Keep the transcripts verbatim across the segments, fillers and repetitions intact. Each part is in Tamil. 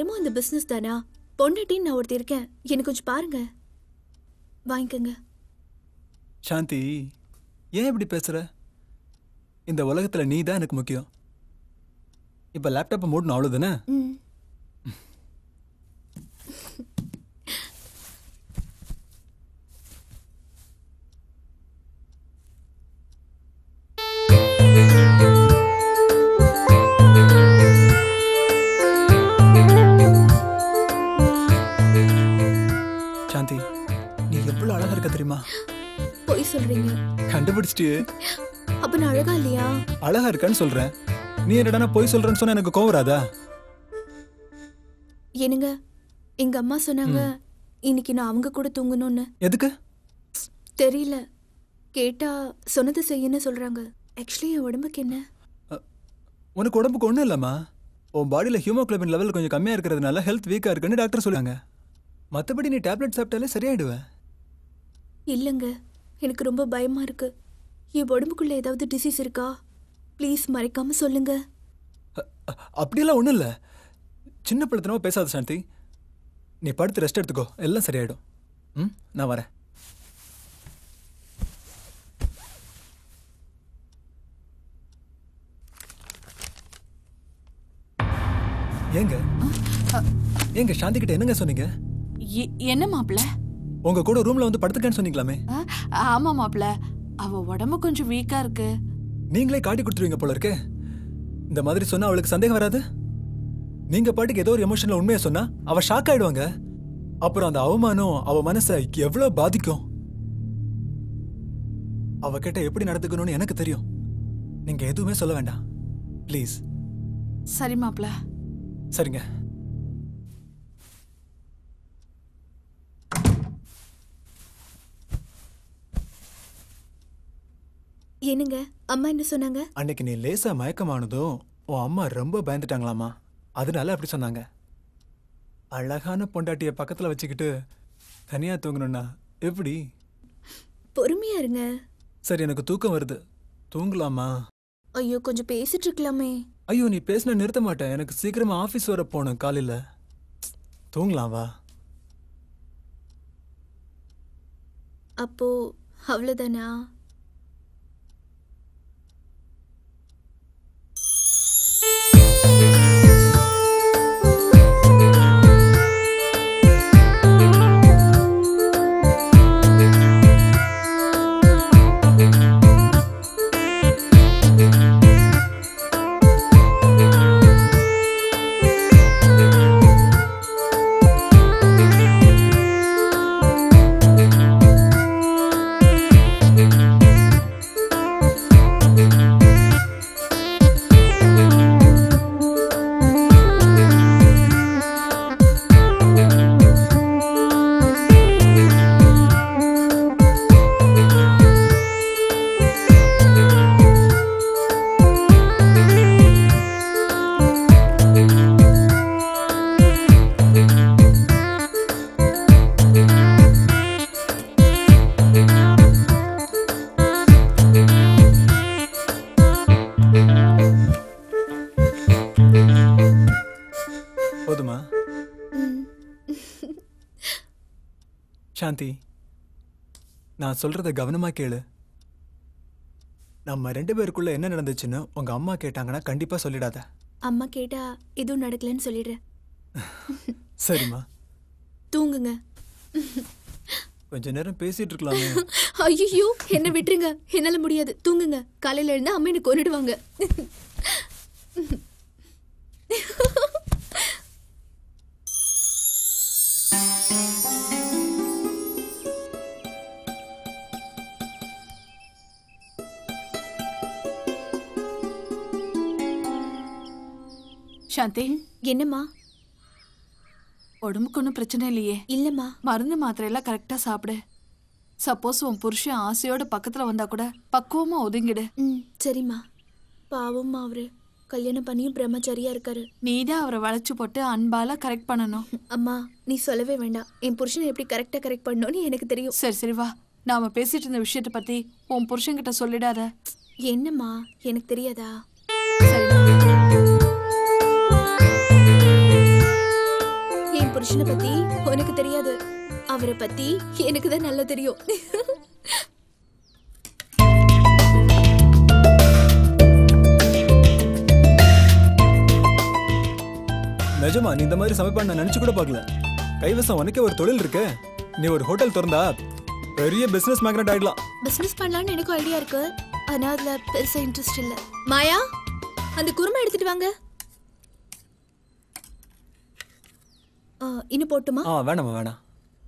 தினமும் இந்த பிசினஸ் தானா? பொண்டாட்டின்னு நான் ஒருத்தி இருக்கேன், எனக்கு கொஞ்சம் பாருங்க. வாங்கிக்கங்க. சாந்தி, ஏன் இப்படி பேசுற? இந்த உலகத்துல நீ தான் எனக்கு முக்கியம். இப்ப லேப்டாப்பை மூடணும், அவ்வளவுதானே? சாந்தி, நீ எவ்வளவு அழகா இருக்க தெரியுமா? போய் சொல்றீங்க. கண்டுபிடிச்சிட்டு. அப்ப நான் அழகா இல்லையா? அழகா இருக்கன்னு சொல்றேன். நீ என்னடா போய் சொல்றேன்னு சொன்னா எனக்கு கோவம் வராதா? என்னங்க, எங்க அம்மா சொன்னாங்க இன்னைக்கு நான் அவங்க கூட தூங்கணும்னு. எதுக்கு தெரியல, கேட்டா சொன்னது செய்யன்னு சொல்றாங்க. ஆக்சுவலி என் உடம்புக்கு என்ன? உனக்கு உடம்புக்கு ஒண்ணும் இல்லம்மா. உன் பாடியில ஹீமோகுளோபின் லெவல் கொஞ்சம் கம்மியா இருக்கிறதுனால ஹெல்த் வீக்கா இருக்குன்னு டாக்டர் சொல்றாங்க. மற்றபடி நீ டேப்லெட் சாப்பிட்டாலே சரியாயிடுவேன். இல்லைங்க, எனக்கு ரொம்ப பயமா இருக்கு. என் உடம்புக்குள்ள ஏதாவது டிசீஸ் இருக்கா? ப்ளீஸ் மறைக்காம சொல்லுங்க. அப்படியெல்லாம் ஒன்றும் இல்லை. சின்ன பழத்தனமா பேசாத சாந்தி. நீ படுத்து ரெஸ்ட் எடுத்துக்கோ, எல்லாம் சரியாயிடும். ம், நான் வரேன். ஏங்க ஏங்க சாந்தி கிட்ட என்னங்க சொன்னீங்க? என்ன மாப்பிள்ள? உங்க கூட ரூம்ல வந்து படுத்துக்கன்னு சொன்னீங்களாமே? ஆமா மாப்பிள்ள, அவ உடம்பு கொஞ்சம் வீக்கா இருக்கு. நீங்களே காட்டி கொடுத்துருவீங்க போல இருக்கு. இந்த மாதிரி சொன்னா அவளுக்கு சந்தேகம் வராது? நீங்க பாட்டுக்கு ஏதோ ஒரு எமோஷன்ல உண்மையை சொன்னா அவ ஷாக் ஆயிடுவாங்க. அப்புறம் அந்த அவமானம் அவ மனசை எவ்வளவு பாதிக்கும். அவகிட்ட எப்படி நடந்துக்கணும்னு எனக்கு தெரியும். நீங்க எதுவுமே சொல்ல வேண்டாம் ப்ளீஸ். சரி மாப்பிள்ள. சரிங்க. என்னங்க, அம்மா என்ன சொன்னாங்க? அன்னைக்கு நீ லேசா மயக்கமானதும் உன் அம்மா ரொம்ப பயந்துட்டாங்களாமா. அதனால அப்படி சொன்னாங்க. அழகான பொண்டாட்டிய பக்கத்துல வச்சுக்கிட்டு தனியா தூங்கணும்னா எப்படி? பொறுமையா இருங்க. சரி, எனக்கு தூக்கம் வருது, தூங்கலாமா? ஐயோ, கொஞ்சம் பேசிட்டு இருக்கலாமே. ஐயோ, நீ பேசினா நிறுத்த மாட்டேன். எனக்கு சீக்கிரமா ஆபீஸ் வர போகணும் காலையில. தூங்கலாம் வா. அப்போ அவ்வளவுதானா? சாந்தி, நான் சொல்றத கவனமா கேளு. நம்ம ரெண்டு பேருக்குள்ள என்ன நடந்துச்சுன்னு உங்க அம்மா கேட்டாங்கன்னா கண்டிப்பா சொல்லிடாத. அம்மா கேட்டா எதுவும் நடக்கலன்னு சொல்லிடுறேன். சரிம்மா, தூங்குங்க. கொஞ்ச நேரம் பேசிட்டு இருக்கலாமே. ஐயோ, என்ன விட்டுருங்க, என்னால முடியாது. தூங்குங்க. காலையில எழுந்தா அம்மா எனக்கு கொன்னுடுவாங்க. சாந்தி, என்னம்மா? உடம்புக்கு ஒன்றும் பிரச்சனை இல்லையே? இல்லம்மா. மருந்து மாத்திரையெல்லாம் கரெக்டா சாப்பிடு. சப்போஸ் உன் புருஷன் ஆசையோட பக்கத்துல வந்தா கூட பக்குவமா ஒதுங்கிடு. ம், சரிம்மா. பாவம்மா, அவரு கல்யாணம் பண்ணியும் பிரம்மச்சாரியா இருக்காரு. நீதான் அவரை வளைச்சு போட்டு அன்பால கரெக்ட் பண்ணணும். அம்மா, நீ சொல்லவே வேண்டாம். என் புருஷனை எப்படி கரெக்டா கரெக்ட் பண்ணணும்னு எனக்கு தெரியும். சரி சரி வா, நாம பேசிட்டு இருந்த விஷயத்தை பத்தி உன் புருஷன் கிட்ட சொல்லிடாத. என்னம்மா, எனக்கு தெரியாதா? சரி. என் புருஷனை பத்தி உனக்கு தெரியாது, அவரை பத்தி எனக்கு தான் நல்லா தெரியும். நிஜமா நீ இந்த மாதிரி சமைப்பான்னு நான் நினைச்சு கூட பார்க்கல. கைவசம் உனக்கே ஒரு தொழில் இருக்கு. நீ ஒரு ஹோட்டல் திறந்தா பெரிய பிசினஸ் மேக்னட் ஆயிடலாம். பிசினஸ் பண்ணலாம்னு எனக்கு ஐடியா இருக்கு, ஆனா அதுல பெருசா இன்ட்ரெஸ்ட் இல்ல. மாயா, அந்த குருமா எடுத்துட்டு வாங்க. இன்னும் போட்டுமா? ஆ வேணாமா வேணாம்.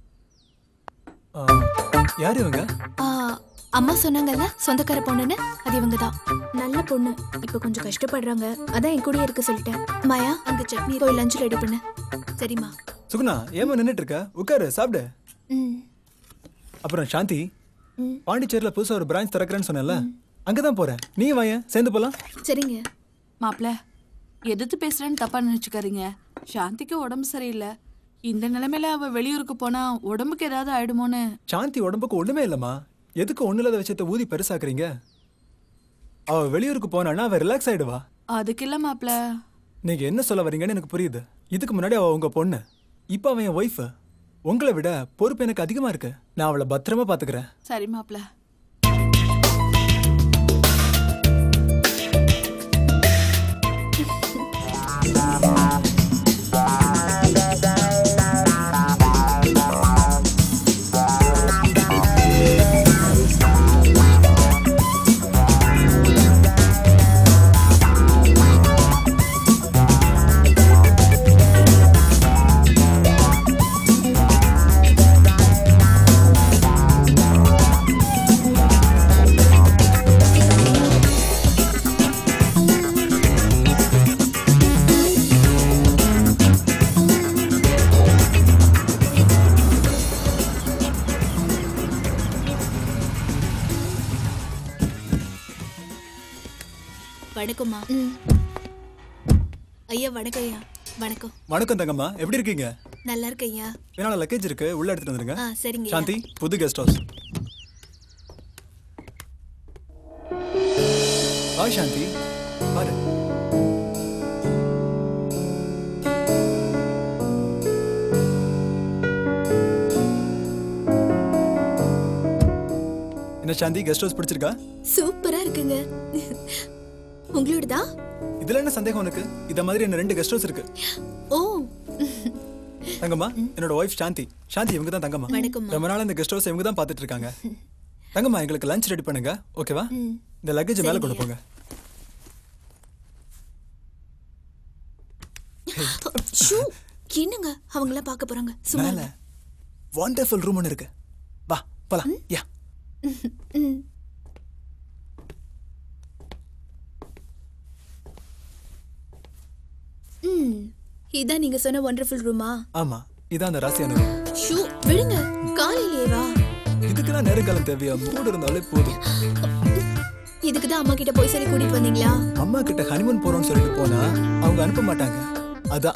யார் இவங்க? அம்மா சொன்னாங்கல்ல சொந்தக்கார பொண்ணுன்னு, அது இவங்க தான். நல்ல பொண்ணு, இப்ப கொஞ்சம் கஷ்டப்படுறாங்க, அதான் என் கூடயே இருக்க சொல்லிட்டேன். மாயா, அங்க சட்னி போய் லஞ்ச் ரெடி பண்ணு. சரிம்மா. சுகுணா ஏமா நின்னுட்டு இருக்க? உட்காரு, சாப்பிடு. அப்புறம் சாந்தி, பாண்டிச்சேரியில புதுசா ஒரு பிரான்ச் திறக்கிறேன்னு சொன்னல, அங்கதான் போறேன். நீ வாங்க, சேர்ந்து போலாம். சரிங்க. மாப்பிள்ள, எதிர்த்து பேசுறேன்னு தப்பா நினைச்சுக்காதீங்க. சாந்திக்கு உடம்பு சரியில்லை. இந்த நிலைமையில அவ வெளியூருக்கு போனா உடம்புக்கு ஏதாவது ஆயிடுமோன்னு. சாந்தி உடம்புக்கு ஒண்ணுமே இல்லம்மா, எதுக்கு ஒண்ணு இல்லாத விஷயத்த ஊதி பெருசாக்குறீங்க? அவ வெளியூருக்கு போனான்னா அவ ரிலாக்ஸ் ஆயிடுவா. அதுக்கு இல்ல மாப்பிள்ள. நீங்க என்ன சொல்ல வரீங்கன்னு எனக்கு புரியுது. இதுக்கு முன்னாடி அவ உங்க பொண்ணு, இப்ப அவன் என் ஒய்ஃப். உங்களை விட பொறுப்பு எனக்கு அதிகமா இருக்கு. நான் அவளை பத்திரமா பாத்துக்கிறேன். சரி மாப்பிள்ள. வணக்கம்மா. ஐயா வணக்கம். ஐயா வணக்கம். வணக்கம் தங்கம்மா, எப்படி இருக்கீங்க? நல்லா இருக்கேன் ஐயா. என்னால லக்கேஜ் இருக்கு, உள்ள எடுத்துட்டு வந்துருங்க. ஆ சரிங்க. சாந்தி, புது கெஸ்ட் ஹவுஸ். ஹாய் சாந்தி, பாரு. என்ன சாந்தி, கெஸ்ட் ஹவுஸ் பிடிச்சிருக்கா? சூப்பரா இருக்குங்க. உங்களோடதா? இதுல என்ன சந்தேகம் உனக்கு? இத மாதிரி என்ன ரெண்டு கெஸ்ட் ஹவுஸ் இருக்கு. ஓ தங்கம்மா, என்னோட ஒய்ஃப் சாந்தி. சாந்தி இவங்க தான் தங்கம்மா. வணக்கம்மா. ரொம்ப நாளா இந்த கெஸ்ட் ஹவுஸ் இவங்க தான் பாத்துட்டு இருக்காங்க. தங்கம்மா, எங்களுக்கு லஞ்ச் ரெடி பண்ணுங்க, ஓகேவா? இந்த லக்கேஜ் மேல கொண்டு போங்க. என்னங்க அவங்கள பார்க்க போறாங்க. மேல வண்டர்ஃபுல் ரூம் ஒன்னு இருக்கு, வா போலாம். யா. இதான் நீங்க சொன்ன வண்டர்ஃபுல் ரூமா? ஆமா, இதான் அந்த ராசியான ரூம். ஷூ விடுங்க, காலையிலேயே வா. இதுக்குதான் நேரங்காலம் தேவையா? மூடு இருந்தாலே போதும். இதுக்கு தான் அம்மா கிட்ட போய் சொல்லி கூட்டிட்டு வந்தீங்களா? அம்மா கிட்ட ஹனிமூன் போறோம்னு சொல்லிட்டு போனா அவங்க அனுப்ப மாட்டாங்க, அதான்.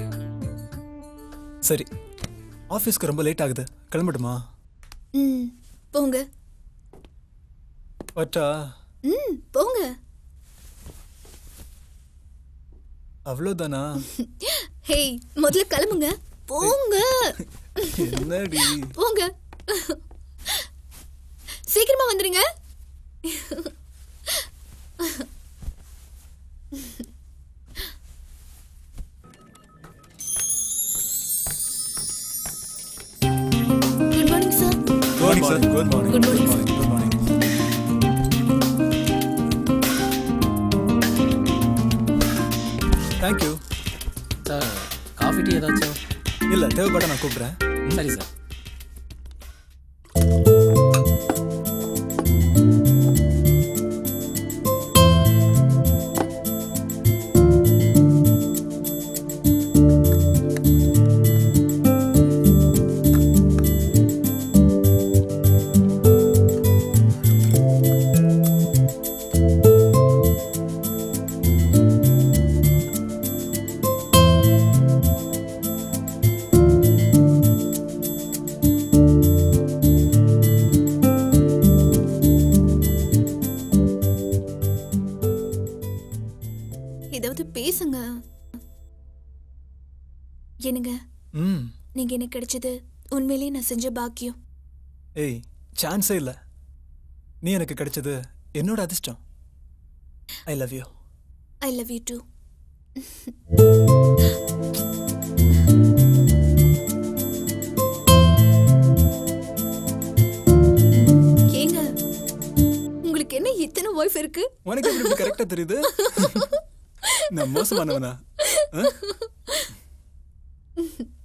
சரி, ஆபீஸ்க்கு ரொம்ப லேட் ஆகுது, கிளம்பட்டுமா? ம் போங்க. வட்டா? ம் போங்க. அவ்வளவுதானா? ஹேய், முதல்ல கிளம்புங்க. போங்க. என்னடி? போங்க, சீக்கிரமா வந்துருங்க. Good morning sir. Good morning sir. Good morning. Good morning sir. Good morning. Thank you sir. Coffee tea ஏதாச்சும்? இல்ல, தேவைப்பட நான் கூப்பிடுறேன். சரி சார். ஏதாவது பேசுங்க. என்னங்க, ம் நீங்க எனக்கு கிடைச்சது உண்மையிலேயே நான் செஞ்ச பாக்கியம். ஏய் சான்ஸே இல்லை. நீ எனக்கு கிடைச்சது என்னோட அதிர்ஷ்டம். I love you. I love you too. ஏங்க உங்களுக்கு என்ன இத்தனை வைஃப் இருக்கு? உனக்கு எப்படி கரெக்டா தெரியுது? நான் மோசமானவனா? ஆ?